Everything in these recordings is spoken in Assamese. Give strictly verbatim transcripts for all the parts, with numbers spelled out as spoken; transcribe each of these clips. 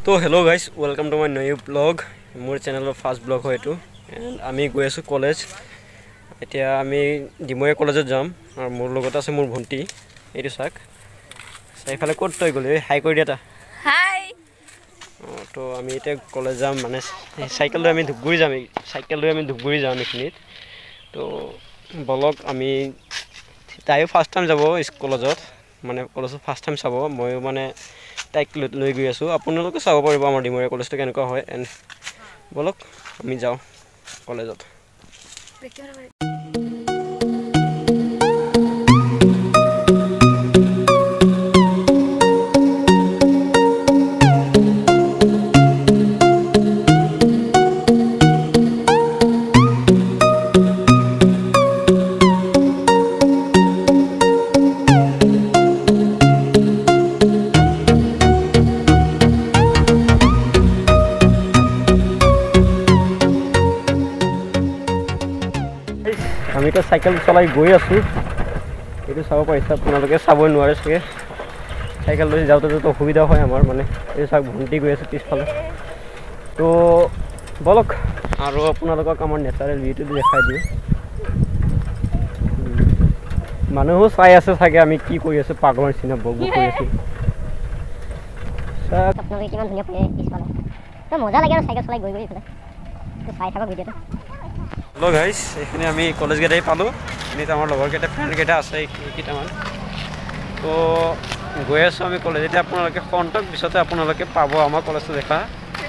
তো hello' guys, welcome to my new vlog. মোৰ চেনেলৰ ফাৰ্ষ্ট ব্লগ হয় এইটো। এণ্ড আমি গৈ আছোঁ কলেজ। এতিয়া আমি ডিমৰীয়া কলেজত যাম আৰু মোৰ লগত আছে মোৰ ভণ্টি। এইটো চাওক, চাৰিফালে ক'ত তই গ'লি? হাই কৰি দিয়া এটা। হাই। অঁ, তো আমি এতিয়া কলেজ যাম, মানে চাইকেল লৈ আমি ধূপগুৰি যাম। চাইকেল লৈ আমি ধূপগুৰি যাম এইখিনিত। তো বলক আমি, তাইও ফাৰ্ষ্ট টাইম যাব কলেজত, মানে কলেজত ফাৰ্ষ্ট টাইম চাব। ময়ো মানে তাইক লৈ গৈ আছোঁ। আপোনালোকে চাব পাৰিব আমাৰ ডিমৰীয়া কলেজটো কেনেকুৱা হয়। এণ্ড বলক আমি যাওঁ কলেজত। আমি এতিয়া চাইকেল চলাই গৈ আছোঁ। এইটো চাব পাৰিছে, আপোনালোকে চাবই নোৱাৰে চাগে। চাইকেল লৈ যাওঁতে যাওঁতে অসুবিধা হয় আমাৰ, মানে এইটো চাওক ভণ্টি গৈ আছে পিছফালে। তো বলক আৰু আপোনালোকক আমাৰ নেচাৰেল ভিউটো দেখাই দিওঁ। মানুহো চাই আছে চাগে আমি কি কৰি আছোঁ, পাগলৰ নিচিনা বক বক কৰি আছোঁ। আপোনালোকে কিমান ধুনীয়া ফুৰে পিছফালে, তো মজা লাগে আৰু চাইকেল চলাই গৈ গৈ এইফালে। তো চাই থাকক ভিডিঅ'টো। হেল্ল' গাইজ, এইখিনি আমি কলেজ গেটাই পালোঁ। এইখিনিত আমাৰ লগৰকেইটা ফ্ৰেণ্ডকেইটা আছে এইকেইটামান। তো গৈ আছোঁ আমি কলেজ। এতিয়া আপোনালোকে ফ্ৰণ্টৰ পিছতে আপোনালোকে পাব আমাৰ কলেজটো দেখা।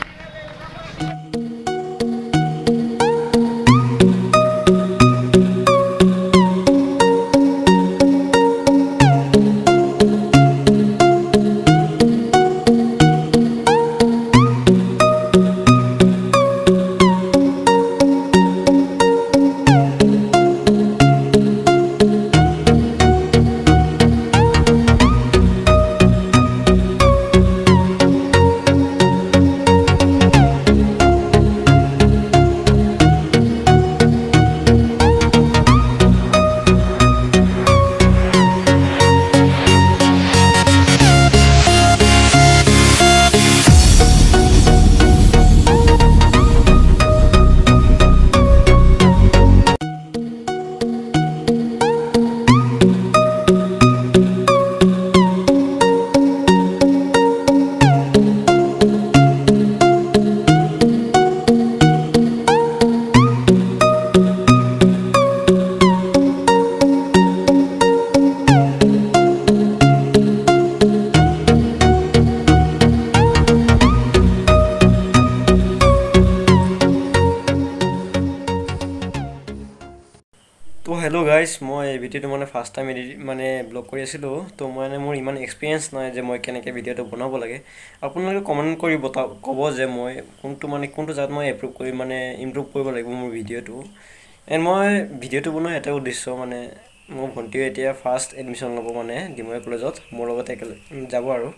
তো হেল্ল' গাইজ, মই এই ভিডিঅ'টো মানে ফাৰ্ষ্ট টাইম এডিট মানে ব্লগ কৰি আছিলোঁ। তো মানে মোৰ ইমান এক্সপিৰিয়েঞ্চ নাই যে মই কেনেকৈ ভিডিঅ'টো বনাব লাগে। আপোনালোকে কমেণ্ট কৰি বতা ক'ব যে মই কোনটো মানে কোনটো জেগাত মই এপ্ৰুভ কৰি মানে ইমপ্ৰুভ কৰিব লাগিব মোৰ ভিডিঅ'টো। এণ্ড মই ভিডিঅ'টো বনোৱাৰ এটা উদ্দেশ্য, মানে মোৰ ভণ্টিও এতিয়া ফাৰ্ষ্ট এডমিশ্যন ল'ব মানে ডিমৰীয়া কলেজত, মোৰ লগত একেলগে যাব আৰু।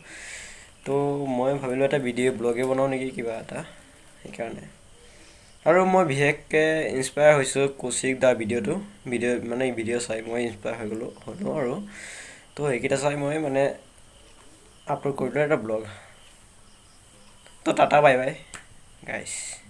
তো মই ভাবিলোঁ এটা ভিডিঅ' ব্লগেই বনাওঁ নেকি কিবা এটা, সেইকাৰণে। আৰু মই বিশেষকৈ ইনস্পায়াৰ হৈছোঁ কৌশিক দা ভিডিঅ'টো ভিডিঅ' মানে ভিডিঅ' চাই মই ইনস্পায়াৰ হৈ গ'লোঁ হ'লোঁ আৰু। তো সেইকেইটা চাই মই মানে আপলোড কৰিলোঁ এটা ব্লগ। তো টাটা বাই বাই গাইছ।